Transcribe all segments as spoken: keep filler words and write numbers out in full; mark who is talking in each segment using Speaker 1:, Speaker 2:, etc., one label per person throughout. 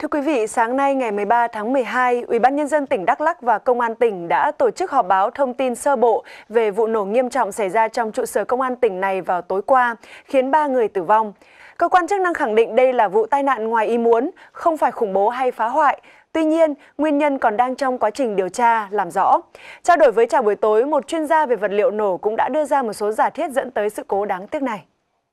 Speaker 1: Thưa quý vị, sáng nay ngày mười ba tháng mười hai, Ủy ban Nhân dân tỉnh Đắk Lắk và Công an tỉnh đã tổ chức họp báo thông tin sơ bộ về vụ nổ nghiêm trọng xảy ra trong trụ sở Công an tỉnh này vào tối qua, khiến ba người tử vong. Cơ quan chức năng khẳng định đây là vụ tai nạn ngoài ý muốn, không phải khủng bố hay phá hoại. Tuy nhiên, nguyên nhân còn đang trong quá trình điều tra, làm rõ. Trao đổi với Chào buổi tối, một chuyên gia về vật liệu nổ cũng đã đưa ra một số giả thiết dẫn tới sự cố đáng tiếc này.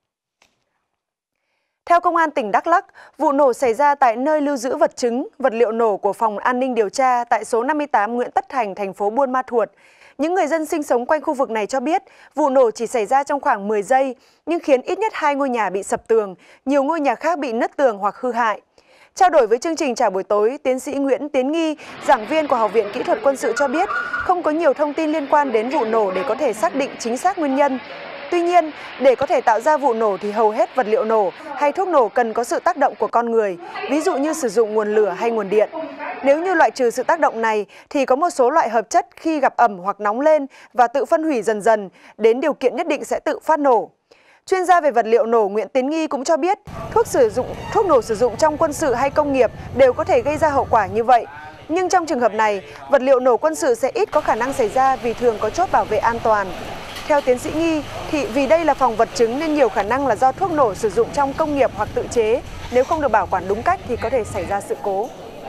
Speaker 1: Theo Công an tỉnh Đắk Lắk, vụ nổ xảy ra tại nơi lưu giữ vật chứng, vật liệu nổ của Phòng An ninh điều tra tại số năm mươi tám Nguyễn Tất Thành, thành phố Buôn Ma Thuột. Những người dân sinh sống quanh khu vực này cho biết, vụ nổ chỉ xảy ra trong khoảng mười giây, nhưng khiến ít nhất hai ngôi nhà bị sập tường, nhiều ngôi nhà khác bị nứt tường hoặc hư hại. Trao đổi với chương trình Chào buổi tối, tiến sĩ Nguyễn Tiến Nghi, giảng viên của Học viện Kỹ thuật Quân sự cho biết, không có nhiều thông tin liên quan đến vụ nổ để có thể xác định chính xác nguyên nhân. Tuy nhiên, để có thể tạo ra vụ nổ thì hầu hết vật liệu nổ hay thuốc nổ cần có sự tác động của con người, ví dụ như sử dụng nguồn lửa hay nguồn điện. Nếu như loại trừ sự tác động này thì có một số loại hợp chất khi gặp ẩm hoặc nóng lên và tự phân hủy dần dần, đến điều kiện nhất định sẽ tự phát nổ. Chuyên gia về vật liệu nổ Nguyễn Tiến Nghi cũng cho biết, thuốc sử dụng thuốc nổ sử dụng trong quân sự hay công nghiệp đều có thể gây ra hậu quả như vậy. Nhưng trong trường hợp này, vật liệu nổ quân sự sẽ ít có khả năng xảy ra vì thường có chốt bảo vệ an toàn. Theo tiến sĩ Nghi, thì vì đây là phòng vật chứng nên nhiều khả năng là do thuốc nổ sử dụng trong công nghiệp hoặc tự chế. Nếu không được bảo quản đúng cách thì có thể xảy ra sự cố.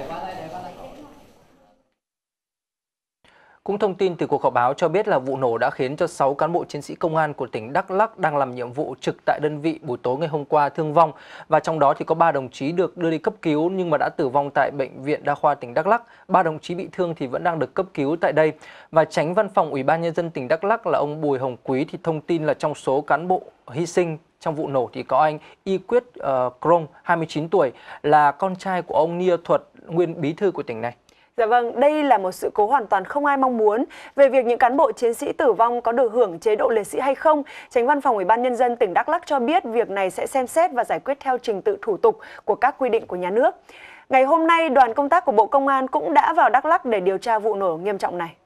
Speaker 2: Cũng thông tin từ cuộc họp báo cho biết là vụ nổ đã khiến cho sáu cán bộ chiến sĩ công an của tỉnh Đắk Lắk đang làm nhiệm vụ trực tại đơn vị buổi tối ngày hôm qua thương vong, và trong đó thì có ba đồng chí được đưa đi cấp cứu nhưng mà đã tử vong tại bệnh viện Đa khoa tỉnh Đắk Lắk. Ba đồng chí bị thương thì vẫn đang được cấp cứu tại đây. Và Chánh Văn phòng Ủy ban Nhân dân tỉnh Đắk Lắk là ông Bùi Hồng Quý thì thông tin là trong số cán bộ hy sinh trong vụ nổ thì có anh Y Quyết uh, Krong, hai mươi chín tuổi, là con trai của ông Nia Thuật, nguyên bí thư của tỉnh này.
Speaker 1: Dạ vâng, đây là một sự cố hoàn toàn không ai mong muốn. Về việc những cán bộ chiến sĩ tử vong có được hưởng chế độ liệt sĩ hay không, Chánh Văn phòng Ủy ban Nhân dân tỉnh Đắk Lắk cho biết việc này sẽ xem xét và giải quyết theo trình tự thủ tục của các quy định của nhà nước. Ngày hôm nay, đoàn công tác của Bộ Công an cũng đã vào Đắk Lắk để điều tra vụ nổ nghiêm trọng này.